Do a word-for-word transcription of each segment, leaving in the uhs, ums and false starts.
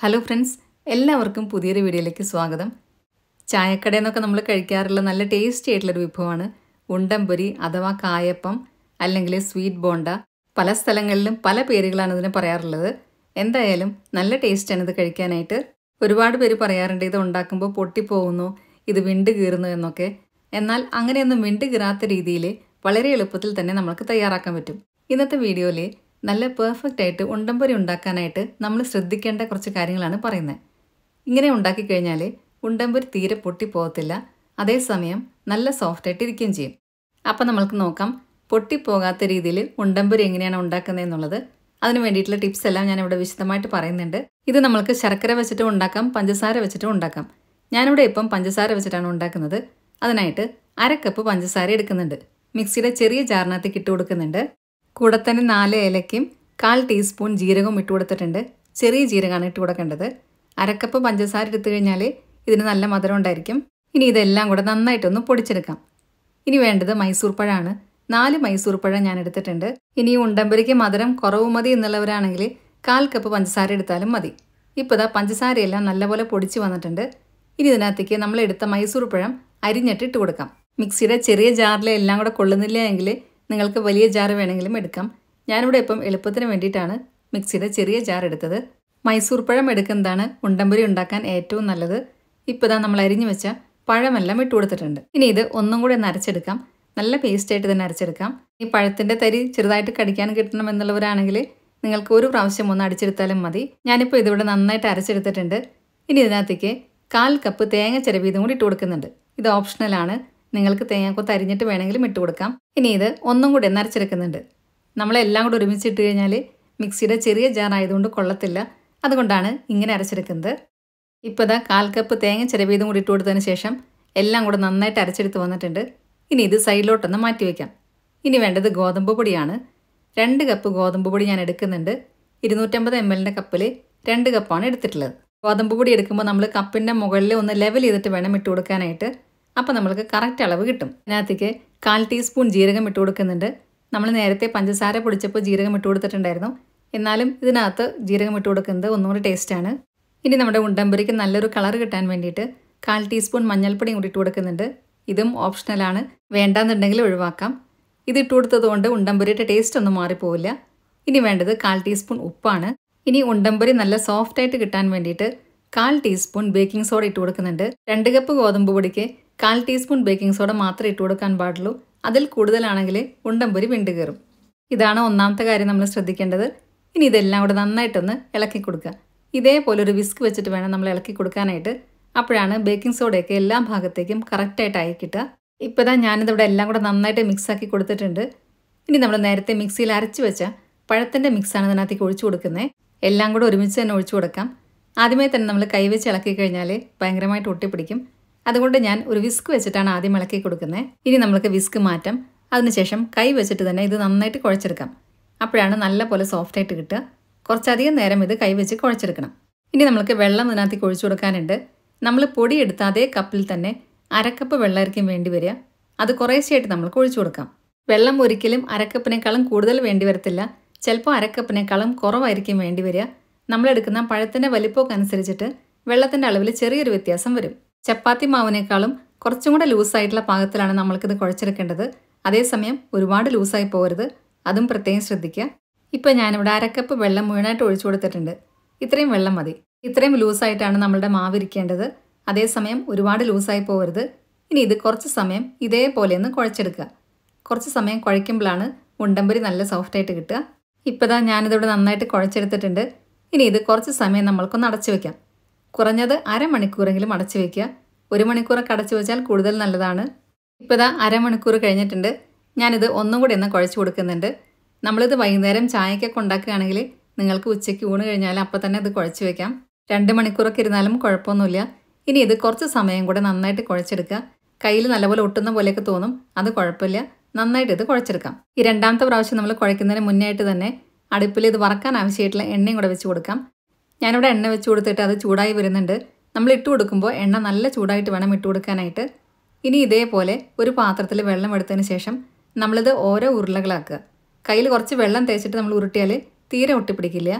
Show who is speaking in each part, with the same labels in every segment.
Speaker 1: Hello friends, എല്ലാവർക്കും പുതിയൊരു വീഡിയോയിലേക്ക് സ്വാഗതം. ചായക്കടയിൽ നിന്നൊക്കെ നമ്മൾ കഴിക്കാറുള്ള നല്ല ടേസ്റ്റി ആയിട്ടുള്ളൊരു വിഭവമാണ് ഉണ്ടംപൊരി അഥവാ കായപ്പം അല്ലെങ്കിൽ സ്വീറ്റ് ബോണ്ട. പല സ്ഥലങ്ങളിലും പല പേരുകളാണ് ഇതിന് പറയാറുള്ളത്. എന്തായാലും നല്ല ടേസ്റ്റാണ് ഇത് കഴിക്കാനായിട്ട്. ഒരുപാട് പേര് പറയാറുണ്ട് ഇത് ഉണ്ടാക്കുമ്പോൾ പൊട്ടിപ്പോകുന്നു, ഇത് വിണ്ട് കീറുന്നു എന്നൊക്കെ. എന്നാൽ അങ്ങനെയൊന്നും വിണ്ട് കീറാത്ത രീതിയിൽ വളരെ എളുപ്പത്തിൽ തന്നെ നമുക്ക് തയ്യാറാക്കാൻ പറ്റും. ഇന്നത്തെ വീഡിയോയിൽ നല്ല പെർഫെക്റ്റ് ആയിട്ട് ഉണ്ടംപൊരി ഉണ്ടാക്കാനായിട്ട് നമ്മൾ ശ്രദ്ധിക്കേണ്ട കുറച്ച് കാര്യങ്ങളാണ് പറയുന്നത്. ഇങ്ങനെ ഉണ്ടാക്കി കഴിഞ്ഞാൽ ഉണ്ടംപൊരി തീരെ പൊട്ടിപ്പോകത്തില്ല, അതേസമയം നല്ല സോഫ്റ്റായിട്ട് ഇരിക്കുകയും ചെയ്യും. അപ്പം നമ്മൾക്ക് നോക്കാം പൊട്ടിപ്പോകാത്ത രീതിയിൽ ഉണ്ടംപൊരി എങ്ങനെയാണ് ഉണ്ടാക്കുന്നതെന്നുള്ളത്. അതിന് വേണ്ടിയിട്ടുള്ള ടിപ്സ് എല്ലാം ഞാനിവിടെ വിശദമായിട്ട് പറയുന്നുണ്ട്. ഇത് നമ്മൾക്ക് ശർക്കര വെച്ചിട്ടും ഉണ്ടാക്കാം, പഞ്ചസാര വെച്ചിട്ടും ഉണ്ടാക്കാം. ഞാനിവിടെ ഇപ്പം പഞ്ചസാര വെച്ചിട്ടാണ് ഉണ്ടാക്കുന്നത്. അതിനായിട്ട് അര കപ്പ് പഞ്ചസാര എടുക്കുന്നുണ്ട്. മിക്സിയുടെ ചെറിയ ജാറിനകത്തേക്ക് ഇട്ട് കൊടുക്കുന്നുണ്ട്. കൂടെ തന്നെ നാല് ഏലക്കയും കാൽ ടീസ്പൂൺ ജീരകവും ഇട്ട് കൊടുത്തിട്ടുണ്ട്. ചെറിയ ജീരകമാണ് ഇട്ട് കൊടുക്കേണ്ടത്. അരക്കപ്പ് പഞ്ചസാര എടുത്തു കഴിഞ്ഞാൽ ഇതിന് നല്ല മധുരം ഉണ്ടായിരിക്കും. ഇനി ഇതെല്ലാം കൂടെ നന്നായിട്ടൊന്ന് പൊടിച്ചെടുക്കാം. ഇനി വേണ്ടത് മൈസൂർ പഴമാണ്. നാല് മൈസൂർ പഴം ഞാൻ എടുത്തിട്ടുണ്ട്. ഇനി ഉണ്ടംപൊരിക്ക് മധുരം കുറവ് മതി എന്നുള്ളവരാണെങ്കിൽ കാൽ കപ്പ് പഞ്ചസാര എടുത്താലും മതി. ഇപ്പോൾ ഇതാ പഞ്ചസാരയെല്ലാം നല്ലപോലെ പൊടിച്ച് വന്നിട്ടുണ്ട്. ഇനി ഇതിനകത്തേക്ക് നമ്മൾ എടുത്ത മൈസൂർ പഴം അരിഞ്ഞിട്ട് ഇട്ട് കൊടുക്കാം. മിക്സിയുടെ ചെറിയ ജാറിൽ എല്ലാം കൂടെ കൊള്ളുന്നില്ല എങ്കിൽ നിങ്ങൾക്ക് വലിയ ജാർ വേണമെങ്കിലും എടുക്കാം. ഞാനിവിടെ ഇപ്പം എളുപ്പത്തിന് വേണ്ടിയിട്ടാണ് മിക്സിയുടെ ചെറിയ ജാർ എടുത്തത്. മൈസൂർ പഴം എടുക്കുന്നതാണ് ഉണ്ടംപൊരി ഉണ്ടാക്കാൻ ഏറ്റവും നല്ലത്. ഇപ്പോൾ ഇതാ നമ്മൾ അരിഞ്ഞു വെച്ച പഴമെല്ലാം ഇട്ട് കൊടുത്തിട്ടുണ്ട്. ഇനി ഇത് ഒന്നും കൂടി ഒന്ന് അരച്ചെടുക്കാം. നല്ല പേസ്റ്റായിട്ട് തന്നെ അരച്ചെടുക്കാം. ഈ പഴത്തിൻ്റെ തരി ചെറുതായിട്ട് കടിക്കാൻ കിട്ടണം എന്നുള്ളവരാണെങ്കിൽ നിങ്ങൾക്ക് ഒരു പ്രാവശ്യം ഒന്ന് അടിച്ചെടുത്താലും മതി. ഞാനിപ്പോൾ ഇതിവിടെ നന്നായിട്ട് അരച്ചെടുത്തിട്ടുണ്ട്. ഇനി ഇതിനകത്തേക്ക് കാൽ കപ്പ് തേങ്ങ ചിരവിയതും കൂടി ഇട്ട് കൊടുക്കുന്നുണ്ട്. ഇത് ഓപ്ഷണലാണ്, നിങ്ങൾക്ക് തേങ്ങാക്കൊത്ത് അരിഞ്ഞിട്ട് വേണമെങ്കിലും ഇട്ട് കൊടുക്കാം. ഇനി ഇത് ഒന്നും കൂടി ഒന്ന് അരച്ചെടുക്കുന്നുണ്ട്. നമ്മളെല്ലാം കൂടി ഒരുമിച്ചിട്ട് കഴിഞ്ഞാൽ മിക്സിയുടെ ചെറിയ ജാർ ആയതുകൊണ്ട് കൊള്ളത്തില്ല, അതുകൊണ്ടാണ് ഇങ്ങനെ അരച്ചെടുക്കുന്നത്. ഇപ്പോൾ ഇതാ കാൽ കപ്പ് തേങ്ങ ചിരവിയതും കൂടി ഇട്ട് കൊടുത്തതിന് ശേഷം എല്ലാം കൂടെ നന്നായിട്ട് അരച്ചെടുത്ത് വന്നിട്ടുണ്ട്. ഇനി ഇത് സൈഡിലോട്ടൊന്ന് മാറ്റി വയ്ക്കാം. ഇനി വേണ്ടത് ഗോതമ്പ് പൊടിയാണ്. രണ്ട് കപ്പ് ഗോതമ്പ് പൊടി ഞാൻ എടുക്കുന്നുണ്ട്. ഇരുന്നൂറ്റമ്പത് എം എല്ലിൻ്റെ കപ്പിൽ രണ്ട് കപ്പാണ് എടുത്തിട്ടുള്ളത്. ഗോതമ്പ് പൊടി എടുക്കുമ്പോൾ നമ്മൾ കപ്പിൻ്റെ മുകളിൽ ഒന്ന് ലെവൽ ചെയ്തിട്ട് വേണം ഇട്ട് കൊടുക്കാനായിട്ട്. അപ്പോൾ നമ്മൾക്ക് കറക്റ്റ് അളവ് കിട്ടും. ഇതിനകത്തേക്ക് കാൽ ടീസ്പൂൺ ജീരകം ഇട്ട് കൊടുക്കുന്നുണ്ട്. നമ്മൾ നേരത്തെ പഞ്ചസാര പൊടിച്ചപ്പോൾ ജീരകം ഇട്ട് കൊടുത്തിട്ടുണ്ടായിരുന്നു. എന്നാലും ഇതിനകത്ത് ജീരകം ഇട്ട് കൊടുക്കുന്നത് ഒന്നുകൂടി ടേസ്റ്റാണ്. ഇനി നമ്മുടെ ഉണ്ടംപൊരിക്ക് നല്ലൊരു കളർ കിട്ടാൻ വേണ്ടിയിട്ട് കാൽ ടീസ്പൂൺ മഞ്ഞൾപ്പൊടിയും കൂടി ഇട്ട് കൊടുക്കുന്നുണ്ട്. ഇതും ഓപ്ഷണലാണ്, വേണ്ടാന്നുണ്ടെങ്കിൽ ഒഴിവാക്കാം. ഇത് ഇട്ട് കൊടുത്തത് കൊണ്ട് ഉണ്ടംപൊരിയുടെ ടേസ്റ്റ് ഒന്നും മാറിപ്പോവില്ല. ഇനി വേണ്ടത് കാൽ ടീസ്പൂൺ ഉപ്പാണ്. ഇനി ഉണ്ടംപൊരി നല്ല സോഫ്റ്റായിട്ട് കിട്ടാൻ വേണ്ടിയിട്ട് കാൽ ടീസ്പൂൺ ബേക്കിംഗ് സോഡ ഇട്ട് കൊടുക്കുന്നുണ്ട്. രണ്ട് കപ്പ് ഗോതമ്പ് പൊടിക്ക് കാൽ ടീസ്പൂൺ ബേക്കിംഗ് സോഡ മാത്രമേ ഇട്ട് കൊടുക്കാൻ പാടുള്ളൂ. അതിൽ കൂടുതലാണെങ്കിൽ ഉണ്ടംപൊരി വിണ്ട് കയറും. ഇതാണ് ഒന്നാമത്തെ കാര്യം നമ്മൾ ശ്രദ്ധിക്കേണ്ടത്. ഇനി ഇതെല്ലാം കൂടെ നന്നായിട്ടൊന്ന് ഇളക്കി കൊടുക്കുക. ഇതേപോലെ ഒരു വിസ്ക് വെച്ചിട്ട് വേണം നമ്മൾ ഇളക്കി കൊടുക്കാനായിട്ട്. അപ്പോഴാണ് ബേക്കിംഗ് സോഡയൊക്കെ എല്ലാ ഭാഗത്തേക്കും കറക്റ്റായിട്ട് ആയി കിട്ടുക. ഇപ്പോൾ ഇതാ ഞാനിതിവിടെ എല്ലാം കൂടെ നന്നായിട്ട് മിക്സാക്കി കൊടുത്തിട്ടുണ്ട്. ഇനി നമ്മൾ നേരത്തെ മിക്സിയിൽ അരച്ച് വെച്ച പഴത്തിൻ്റെ മിക്സാണ് ഇതിനകത്തേക്ക് ഒഴിച്ചു കൊടുക്കുന്നത്. എല്ലാം കൂടെ ഒരുമിച്ച് തന്നെ ഒഴിച്ചു കൊടുക്കാം. ആദ്യമേ തന്നെ നമ്മൾ കൈവച്ച് ഇളക്കി കഴിഞ്ഞാൽ ഭയങ്കരമായിട്ട് ഒട്ടിപ്പിടിക്കും. അതുകൊണ്ട് ഞാൻ ഒരു വിസ്ക് വെച്ചിട്ടാണ് ആദ്യം ഇളക്കി കൊടുക്കുന്നത്. ഇനി നമ്മൾക്ക് വിസ്ക് മാറ്റാം. അതിനുശേഷം കൈ വെച്ചിട്ട് തന്നെ ഇത് നന്നായിട്ട് കുഴച്ചെടുക്കാം. അപ്പോഴാണ് നല്ല പോലെ സോഫ്റ്റായിട്ട് കിട്ടുക. കുറച്ചധികം നേരം ഇത് കൈവച്ച് കുഴച്ചെടുക്കണം. ഇനി നമ്മൾക്ക് വെള്ളം ഇതിനകത്തേക്ക് ഒഴിച്ചു കൊടുക്കാനുണ്ട്. നമ്മൾ പൊടി എടുത്ത അതേ കപ്പിൽ തന്നെ അരക്കപ്പ് വെള്ളമായിരിക്കും വേണ്ടി വരിക. അത് കുറേശ്ശെയായിട്ട് നമ്മൾക്ക് ഒഴിച്ചു കൊടുക്കാം. വെള്ളം ഒരിക്കലും അരക്കപ്പിനേക്കാളും കൂടുതൽ വേണ്ടി വരത്തില്ല. ചിലപ്പോൾ അരക്കപ്പിനേക്കാളും കുറവായിരിക്കും വേണ്ടി വരിക. നമ്മളെടുക്കുന്ന പഴത്തിൻ്റെ വലിപ്പമൊക്കെ അനുസരിച്ചിട്ട് വെള്ളത്തിൻ്റെ അളവിൽ ചെറിയൊരു വ്യത്യാസം വരും. ചപ്പാത്തി മാവിനേക്കാളും കുറച്ചും കൂടെ ലൂസായിട്ടുള്ള പാകത്തിലാണ് നമ്മൾക്കിത് കുഴച്ചെടുക്കേണ്ടത്. അതേസമയം ഒരുപാട് ലൂസായി പോകരുത്, അതും പ്രത്യേകം ശ്രദ്ധിക്കുക. ഇപ്പോൾ ഞാനിവിടെ അരക്കപ്പ് വെള്ളം മുഴുവനായിട്ട് ഒഴിച്ചു കൊടുത്തിട്ടുണ്ട്. ഇത്രയും വെള്ളം മതി. ഇത്രയും ലൂസായിട്ടാണ് നമ്മളുടെ മാവ് ഇരിക്കേണ്ടത്. അതേസമയം ഒരുപാട് ലൂസായി പോകരുത്. ഇനി ഇത് കുറച്ച് സമയം ഇതേപോലെ ഒന്ന് കുഴച്ചെടുക്കുക. കുറച്ച് സമയം കുഴയ്ക്കുമ്പോഴാണ് ഉണ്ടംപൊരി നല്ല സോഫ്റ്റായിട്ട് കിട്ടുക. ഇപ്പോൾ ഇതാ ഞാനിതിവിടെ നന്നായിട്ട് കുഴച്ചെടുത്തിട്ടുണ്ട്. ഇനി ഇത് കുറച്ച് സമയം നമ്മൾക്കൊന്ന് അടച്ചു വയ്ക്കാം. കുറഞ്ഞത് അരമണിക്കൂറെങ്കിലും അടച്ചു വയ്ക്കുക. ഒരു മണിക്കൂറൊക്കെ അടച്ചു വെച്ചാൽ കൂടുതൽ നല്ലതാണ്. ഇപ്പോൾ ഇതാ അരമണിക്കൂർ കഴിഞ്ഞിട്ടുണ്ട്. ഞാനിത് ഒന്നും കൂടി ഒന്ന് കുഴച്ച് കൊടുക്കുന്നുണ്ട്. നമ്മളിത് വൈകുന്നേരം ചായക്കൊക്കെ ഉണ്ടാക്കുകയാണെങ്കിൽ നിങ്ങൾക്ക് ഉച്ചയ്ക്ക് ഊണ് കഴിഞ്ഞാൽ അപ്പം തന്നെ ഇത് കുഴച്ച് വയ്ക്കാം. രണ്ട് മണിക്കൂറൊക്കെ ഇരുന്നാലും കുഴപ്പമൊന്നുമില്ല. ഇനി ഇത് കുറച്ച് സമയം കൂടെ നന്നായിട്ട് കുഴച്ചെടുക്കുക. കയ്യിൽ നല്ലപോലെ ഒട്ടുന്ന പോലെയൊക്കെ തോന്നും, അത് കുഴപ്പമില്ല. നന്നായിട്ട് ഇത് കുഴച്ചെടുക്കാം. ഈ രണ്ടാമത്തെ പ്രാവശ്യം നമ്മൾ കുഴയ്ക്കുന്നതിന് മുന്നേ ആയിട്ട് തന്നെ അടുപ്പിൽ ഇത് വറക്കാൻ ആവശ്യമായിട്ടുള്ള എണ്ണയും കൂടെ വെച്ച് കൊടുക്കാം. ഞാനിവിടെ എണ്ണ വെച്ച് കൊടുത്തിട്ട് അത് ചൂടായി വരുന്നുണ്ട്. നമ്മൾ ഇട്ട് കൊടുക്കുമ്പോൾ എണ്ണ നല്ല ചൂടായിട്ട് വേണം ഇട്ട് കൊടുക്കാനായിട്ട്. ഇനി ഇതേപോലെ ഒരു പാത്രത്തിൽ വെള്ളം എടുത്തതിന് ശേഷം നമ്മളിത് ഓരോ ഉരുളകളാക്കുക. കയ്യിൽ കുറച്ച് വെള്ളം തേച്ചിട്ട് നമ്മൾ ഉരുട്ടിയാൽ തീരെ ഒട്ടിപ്പിടിക്കില്ല.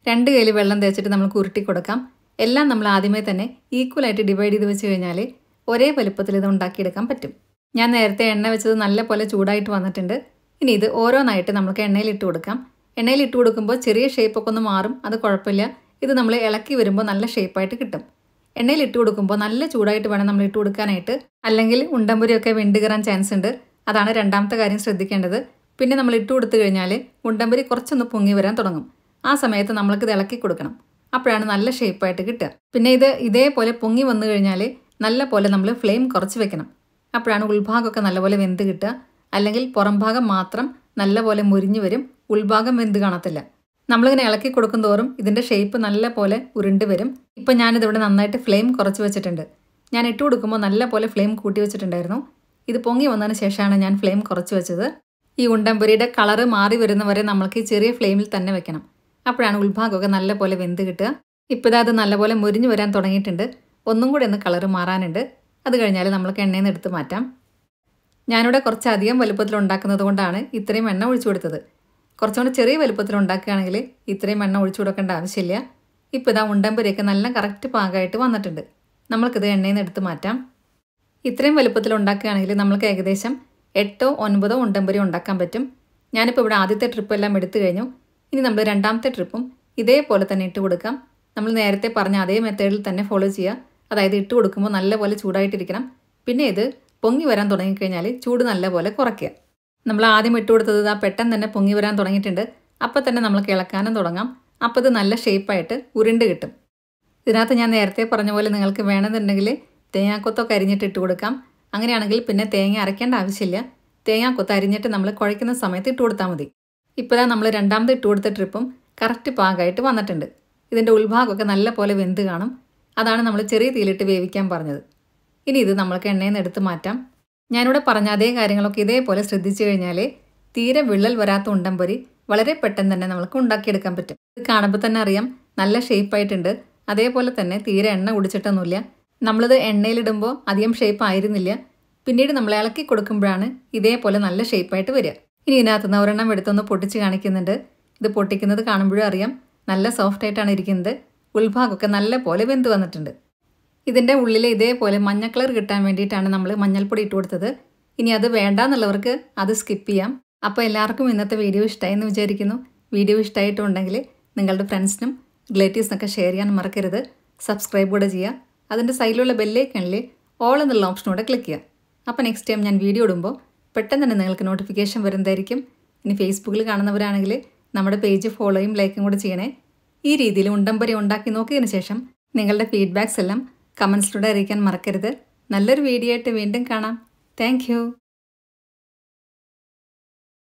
Speaker 1: രണ്ട് കയ്യിൽ വെള്ളം തേച്ചിട്ട് നമുക്ക് ഉരുട്ടി കൊടുക്കാം. എല്ലാം നമ്മൾ ആദ്യമേ തന്നെ ഈക്വലായിട്ട് ഡിവൈഡ് ചെയ്ത് വെച്ച് കഴിഞ്ഞാൽ ഒരേ വലുപ്പത്തിൽ ഇത് ഉണ്ടാക്കിയെടുക്കാൻ പറ്റും. ഞാൻ നേരത്തെ എണ്ണ വെച്ചത് നല്ല പോലെ ചൂടായിട്ട് വന്നിട്ടുണ്ട്. ഇനി ഇത് ഓരോന്നായിട്ട് നമുക്ക് എണ്ണയിൽ ഇട്ട് കൊടുക്കാം. എണ്ണയിൽ ഇട്ട് കൊടുക്കുമ്പോൾ ചെറിയ ഷേപ്പൊക്കെ ഒന്ന് മാറും, അത് കുഴപ്പമില്ല. ഇത് നമ്മൾ ഇളക്കി വരുമ്പോൾ നല്ല ഷേപ്പായിട്ട് കിട്ടും. എണ്ണയിൽ ഇട്ട് കൊടുക്കുമ്പോൾ നല്ല ചൂടായിട്ട് വേണം നമ്മൾ ഇട്ട് കൊടുക്കാനായിട്ട്, അല്ലെങ്കിൽ ഉണ്ടംപൊരിയൊക്കെ വെന്ത് കയറാൻ ചാൻസ് ഉണ്ട്. അതാണ് രണ്ടാമത്തെ കാര്യം ശ്രദ്ധിക്കേണ്ടത്. പിന്നെ നമ്മൾ ഇട്ട് കൊടുത്തു കഴിഞ്ഞാൽ ഉണ്ടംപൊരി കുറച്ചൊന്ന് പൊങ്ങി വരാൻ തുടങ്ങും. ആ സമയത്ത് നമ്മൾക്കിത് ഇളക്കി കൊടുക്കണം. അപ്പോഴാണ് നല്ല ഷേപ്പായിട്ട് കിട്ടുക. പിന്നെ ഇത് ഇതേപോലെ പൊങ്ങി വന്നു കഴിഞ്ഞാൽ നല്ല പോലെ നമ്മൾ ഫ്ലെയിം കുറച്ച് വെക്കണം. അപ്പോഴാണ് ഉൾഭാഗമൊക്കെ നല്ലപോലെ വെന്ത് കിട്ടുക. അല്ലെങ്കിൽ പുറം ഭാഗം മാത്രം നല്ലപോലെ മുരിഞ്ഞു വരും, ഉൾഭാഗം വെന്ത് കാണത്തില്ല. നമ്മളിങ്ങനെ ഇളക്കി കൊടുക്കും തോറും ഇതിൻ്റെ ഷേപ്പ് നല്ല പോലെ ഉരുണ്ട് വരും. ഇപ്പം ഞാനിതിവിടെ നന്നായിട്ട് ഫ്ലെയിം കുറച്ച് വെച്ചിട്ടുണ്ട്. ഞാൻ ഇട്ട് കൊടുക്കുമ്പോൾ നല്ല പോലെ ഫ്ലെയിം കൂട്ടി വെച്ചിട്ടുണ്ടായിരുന്നു. ഇത് പൊങ്ങി വന്നതിന് ശേഷമാണ് ഞാൻ ഫ്ലെയിം കുറച്ച് വെച്ചത്. ഈ ഉണ്ടംപൊരിയുടെ കളറ് മാറി വരുന്നവരെ നമ്മൾക്ക് ഈ ചെറിയ ഫ്ലെയിമിൽ തന്നെ വെക്കണം. അപ്പോഴാണ് ഉൾഭാഗമൊക്കെ നല്ല പോലെ വെന്ത് കിട്ടുക. ഇപ്പോൾ ഇതാ അത് നല്ലപോലെ മുരിഞ്ഞു വരാൻ തുടങ്ങിയിട്ടുണ്ട്. ഒന്നും കൂടി ഒന്ന് കളറ് മാറാനുണ്ട്. അത് കഴിഞ്ഞാൽ നമ്മൾക്ക് എണ്ണയിൽ നിന്ന് എടുത്ത് മാറ്റാം. ഞാനിവിടെ കുറച്ചധികം വലുപ്പത്തിൽ ഉണ്ടാക്കുന്നത് കൊണ്ടാണ് ഇത്രയും എണ്ണ ഒഴിച്ചു കൊടുത്തത്. കുറച്ചുകൂടി ചെറിയ വലുപ്പത്തിൽ ഉണ്ടാക്കുകയാണെങ്കിൽ ഇത്രയും എണ്ണ ഒഴിച്ചു കൊടുക്കേണ്ട ആവശ്യമില്ല. ഇപ്പോൾ ഇതാ ഉണ്ടംപൊരിയൊക്കെ നല്ല കറക്റ്റ് പാകമായിട്ട് വന്നിട്ടുണ്ട്. നമ്മൾക്കിത് എണ്ണയിൽ നിന്ന് എടുത്ത് മാറ്റാം. ഇത്രയും വലുപ്പത്തിൽ ഉണ്ടാക്കുകയാണെങ്കിൽ നമ്മൾക്ക് ഏകദേശം എട്ടോ ഒൻപതോ ഉണ്ടംപൊരി ഉണ്ടാക്കാൻ പറ്റും. ഞാനിപ്പോൾ ഇവിടെ ആദ്യത്തെ ട്രിപ്പ് എല്ലാം എടുത്തു കഴിഞ്ഞു. ഇനി നമ്മൾ രണ്ടാമത്തെ ട്രിപ്പും ഇതേപോലെ തന്നെ ഇട്ട് കൊടുക്കാം. നമ്മൾ നേരത്തെ പറഞ്ഞ അതേ മെത്തേഡിൽ തന്നെ ഫോളോ ചെയ്യുക. അതായത് ഇട്ട് കൊടുക്കുമ്പോൾ നല്ലപോലെ ചൂടായിട്ടിരിക്കണം. പിന്നെ ഇത് പൊങ്ങി വരാൻ തുടങ്ങിക്കഴിഞ്ഞാൽ ചൂട് നല്ലപോലെ കുറയ്ക്കുക. നമ്മൾ ആദ്യം ഇട്ട് കൊടുത്തത് ഇതാ പെട്ടെന്ന് തന്നെ പൊങ്ങി വരാൻ തുടങ്ങിയിട്ടുണ്ട്. അപ്പോൾ തന്നെ നമ്മൾക്ക് ഇളക്കാനും തുടങ്ങാം. അപ്പോൾ ഇത് നല്ല ഷേപ്പായിട്ട് ഉരുണ്ട് കിട്ടും. ഇതിനകത്ത് ഞാൻ നേരത്തെ പറഞ്ഞ പോലെ നിങ്ങൾക്ക് വേണമെന്നുണ്ടെങ്കിൽ തേങ്ങാക്കൊത്തൊക്കെ അരിഞ്ഞിട്ട് ഇട്ട് കൊടുക്കാം. അങ്ങനെയാണെങ്കിൽ പിന്നെ തേങ്ങ അരയ്ക്കേണ്ട ആവശ്യമില്ല. തേങ്ങാക്കൊത്ത് അരിഞ്ഞിട്ട് നമ്മൾ കുഴയ്ക്കുന്ന സമയത്ത് ഇട്ട് കൊടുത്താൽ മതി. ഇപ്പോൾ നമ്മൾ രണ്ടാമത് ഇട്ട് കൊടുത്ത ട്രിപ്പും കറക്റ്റ് പാകമായിട്ട് വന്നിട്ടുണ്ട്. ഇതിൻ്റെ ഉൾഭാഗമൊക്കെ നല്ല പോലെ വെന്ത് കാണും. അതാണ് നമ്മൾ ചെറിയ തീയിലിട്ട് വേവിക്കാൻ പറഞ്ഞത്. ഇനി ഇത് നമ്മൾക്ക് എണ്ണയിൽ നിന്ന് എടുത്ത് മാറ്റാം. ഞാനിവിടെ പറഞ്ഞ അതേ കാര്യങ്ങളൊക്കെ ഇതേപോലെ ശ്രദ്ധിച്ചു കഴിഞ്ഞാൽ തീരെ വിള്ളൽ വരാത്ത ഉണ്ടംപൊരി വളരെ പെട്ടെന്ന് തന്നെ നമുക്ക് ഉണ്ടാക്കിയെടുക്കാൻ പറ്റും. ഇത് കാണുമ്പോൾ തന്നെ അറിയാം നല്ല ഷേപ്പായിട്ടുണ്ട്. അതേപോലെ തന്നെ തീരെ എണ്ണ കുടിച്ചിട്ടൊന്നുമില്ല. നമ്മളിത് എണ്ണയിലിടുമ്പോൾ അധികം ഷേപ്പ് ആയിരുന്നില്ല. പിന്നീട് നമ്മൾ ഇളക്കി കൊടുക്കുമ്പോഴാണ് ഇതേപോലെ നല്ല ഷേപ്പായിട്ട് വരിക. ഇനി ഇതിനകത്തുനിന്ന് ഒരെണ്ണം എടുത്തൊന്ന് പൊട്ടിച്ച് കാണിക്കുന്നുണ്ട്. ഇത് പൊട്ടിക്കുന്നത് കാണുമ്പോഴും അറിയാം നല്ല സോഫ്റ്റായിട്ടാണ് ഇരിക്കുന്നത്. ഉൾഭാഗമൊക്കെ നല്ല പോലെ വെന്ത് വന്നിട്ടുണ്ട്. ഇതിൻ്റെ ഉള്ളിൽ ഇതേപോലെ മഞ്ഞ കളർ കിട്ടാൻ വേണ്ടിയിട്ടാണ് നമ്മൾ മഞ്ഞൾപ്പൊടി ഇട്ട് കൊടുത്തത്. ഇനി അത് വേണ്ടാന്നുള്ളവർക്ക് അത് സ്കിപ്പ് ചെയ്യാം. അപ്പോൾ എല്ലാവർക്കും ഇന്നത്തെ വീഡിയോ ഇഷ്ടമായി എന്ന് വിചാരിക്കുന്നു. വീഡിയോ ഇഷ്ടമായിട്ടുണ്ടെങ്കിൽ നിങ്ങളുടെ ഫ്രണ്ട്സിനും റിലേറ്റീവ്സിനൊക്കെ ഷെയർ ചെയ്യാൻ മറക്കരുത്. സബ്സ്ക്രൈബ് കൂടെ ചെയ്യുക. അതിൻ്റെ സൈഡിലുള്ള ബെല്ലൈക്കണിൽ ഓൾ എന്നുള്ള ഓപ്ഷനോടെ ക്ലിക്ക് ചെയ്യുക. അപ്പോൾ നെക്സ്റ്റ് ടൈം ഞാൻ വീഡിയോ ഇടുമ്പോൾ പെട്ടെന്ന് തന്നെ നിങ്ങൾക്ക് നോട്ടിഫിക്കേഷൻ വരുന്നതായിരിക്കും. ഇനി ഫേസ്ബുക്കിൽ കാണുന്നവരാണെങ്കിൽ നമ്മുടെ പേജ് ഫോളോയും ലൈക്കും കൂടെ ചെയ്യണേ. ഈ രീതിയിൽ ഉണ്ടംപൊരി ഉണ്ടാക്കി നോക്കിയതിന് ശേഷം നിങ്ങളുടെ ഫീഡ്ബാക്സ് എല്ലാം കമൻസിലൂടെ അറിയിക്കാൻ മറക്കരുത്. നല്ലൊരു വീഡിയോ ആയിട്ട് വീണ്ടും കാണാം. താങ്ക്